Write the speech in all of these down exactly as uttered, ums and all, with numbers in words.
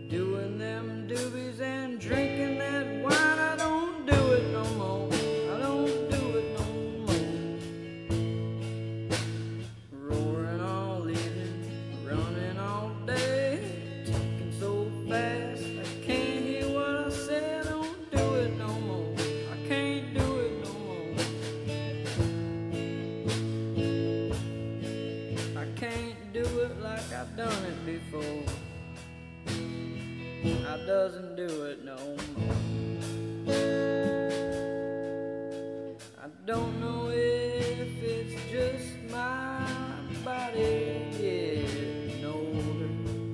doing them doobies and drinking that wine. I don't do it no more. I don't do it no more. Roaring all evening, running all day, ticking so fast I can't hear what I say. I don't do it no more. I can't do it no more. I can't do it like I've done it before. I doesn't do it no more. I don't know if it's just my body getting older,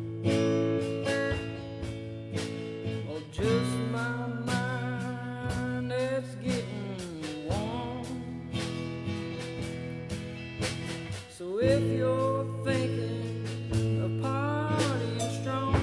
or just my mind that's getting warm. So if you're thinking of partying strong,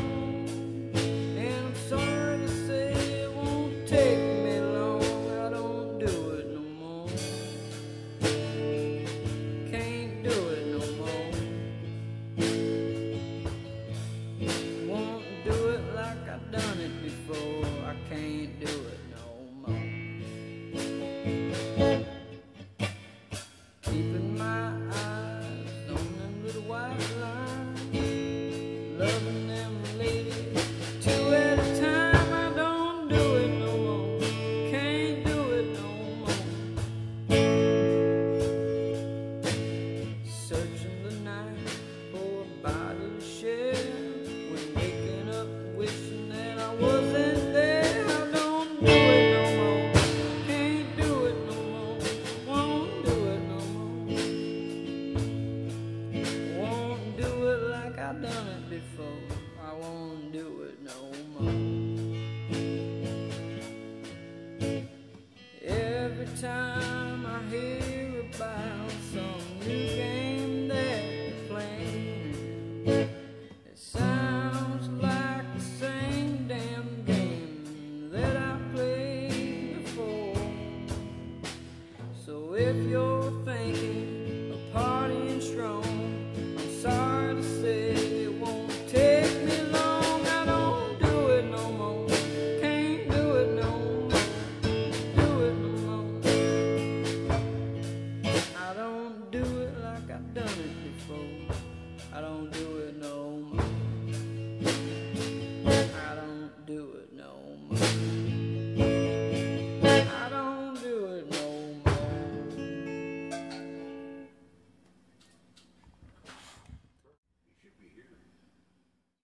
I've done it before, I can't do it no more. Keeping my eyes on them little white lines, loving them ladies two at a time. I don't do it no more, can't do it no more. Searching the night for a body to share, when waking up wishing I wasn't there. I don't do it no more, can't do it no more, won't do it no more. Won't do it like I've done it before. I won't do it no more. Every time I hear about some new game they're playing, it sounds like the same damn game that I played before. So if you're thinking